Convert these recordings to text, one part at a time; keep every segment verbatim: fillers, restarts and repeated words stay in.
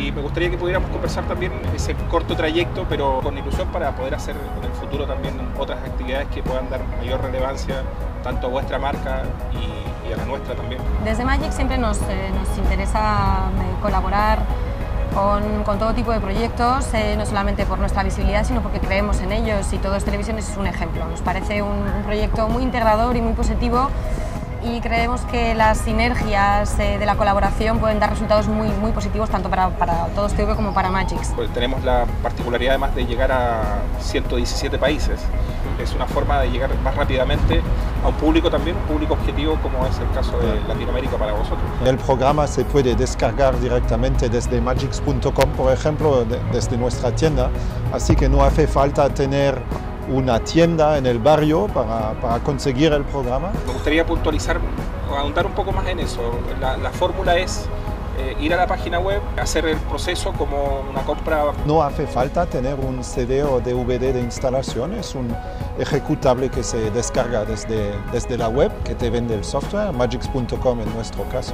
y me gustaría que pudiéramos conversar también ese corto trayecto, pero con ilusión para poder hacer en el futuro también otras actividades que puedan dar mayor relevancia tanto a vuestra marca y, y a la nuestra también. Desde Magic siempre nos, eh, nos interesa eh, colaborar Con, con todo tipo de proyectos, eh, no solamente por nuestra visibilidad, sino porque creemos en ellos y Todos Televisiones es un ejemplo. Nos parece un, un proyecto muy integrador y muy positivo y creemos que las sinergias eh, de la colaboración pueden dar resultados muy, muy positivos tanto para, para Todos T V como para Magix. Pues tenemos la particularidad además de llegar a ciento diecisiete países. Es una forma de llegar más rápidamente a un público también, un público objetivo como es el caso de Latinoamérica para vosotros. El programa se puede descargar directamente desde magix punto com, por ejemplo, de, desde nuestra tienda, así que no hace falta tener una tienda en el barrio para, para conseguir el programa. Me gustaría puntualizar, ahondar un poco más en eso. La, la fórmula es eh, ir a la página web, hacer el proceso como una compra. No hace falta tener un C D o D V D de instalación, es un ejecutable que se descarga desde, desde la web que te vende el software, magix punto com en nuestro caso.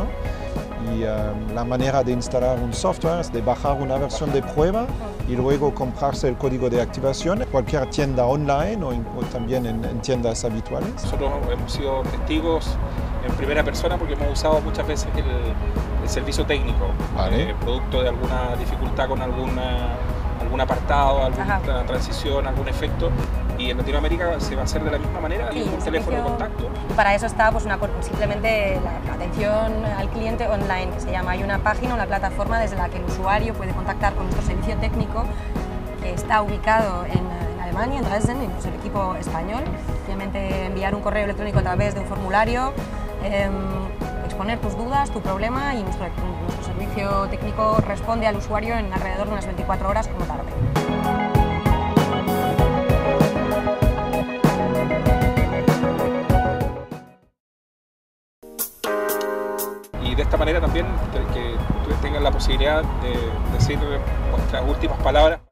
Y um, la manera de instalar un software es de bajar una versión de prueba y luego comprarse el código de activación en cualquier tienda online o, en, o también en, en tiendas habituales. Nosotros hemos sido testigos en primera persona porque hemos usado muchas veces el, el servicio técnico, vale. eh, producto de alguna dificultad con alguna, algún apartado, alguna Ajá. transición, algún efecto. Y en Latinoamérica se va a hacer de la misma manera, sí, un teléfono de contacto. Para eso está pues, una, simplemente la atención al cliente online, que se llama. Hay una página, una plataforma desde la que el usuario puede contactar con nuestro servicio técnico, que está ubicado en, en Alemania, en Dresden, y pues, el equipo español. Simplemente enviar un correo electrónico a través de un formulario, eh, exponer tus dudas, tu problema, y nuestro, nuestro servicio técnico responde al usuario en alrededor de unas veinticuatro horas como tarde. Y de esta manera también que tengan la posibilidad de decir vuestras últimas palabras.